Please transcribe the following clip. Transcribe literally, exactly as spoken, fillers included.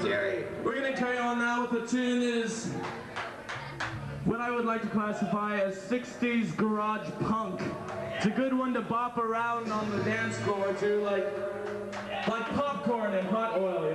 Jerry. We're gonna carry on now with the tune is what I would like to classify as sixties garage punk. It's a good one to bop around on the dance floor too, like like popcorn and hot oil.